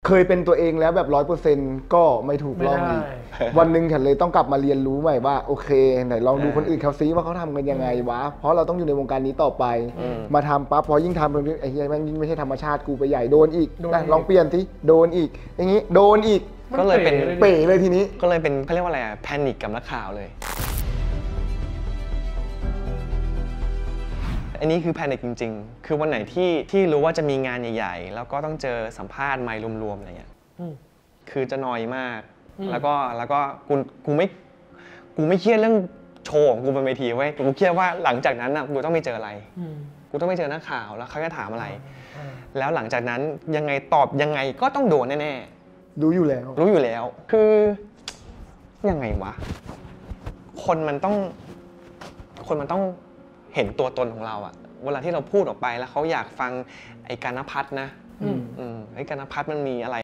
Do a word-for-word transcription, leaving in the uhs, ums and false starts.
เคยเป็นตัวเองแล้วแบบร้อยเปอร์เซ็นต์ก็ไม่ถูกลองอีกวันหนึ่งฉันเลยต้องกลับมาเรียนรู้ใหม่ว่าโอเคไหนลองดูคนอื่นเขาซิว่าเขาทำกันยังไงวะเพราะเราต้องอยู่ในวงการนี้ต่อไปมาทำปั๊บพอยิ่งทำตรงนี้ไอ้เหี้ยแม่งยิ่งไม่ใช่ธรรมชาติกูไปใหญ่โดนอีกนะลองเปลี่ยนสิโดนอีกอย่างนี้โดนอีกก็เลยเป็นเป๋เลยทีนี้ก็เลยเป็นเขาเรียกว่าอะไรอะแพนิคกับนักข่าวเลยอันนี้คือแพนิคจริงๆคือวันไหนที่ที่รู้ว่าจะมีงานใหญ่ๆแล้วก็ต้องเจอสัมภาษณ์ไมค์รวมๆอะไรเงี้ยคือจะนอยมากแล้วก็แล้วก็กูกูไม่กูไม่เครียดเรื่องโชว์ของกูบนเวทีเว้ยกูเครียดว่าหลังจากนั้นอ่ะกูต้องไปเจออะไรกูต้องไปเจอนักข่าวแล้วเขาจะถามอะไรแล้วหลังจากนั้นยังไงตอบยังไงก็ต้องโดนแน่ๆรู้อยู่แล้วรู้อยู่แล้วคือยังไงวะคนมันต้องคนมันต้องเห็นตัวตนของเราอะเวลาที่เราพูดออกไปแล้วเขาอยากฟังไอ้กานภัทรนะไอ้กานภัทรมันมีอะไร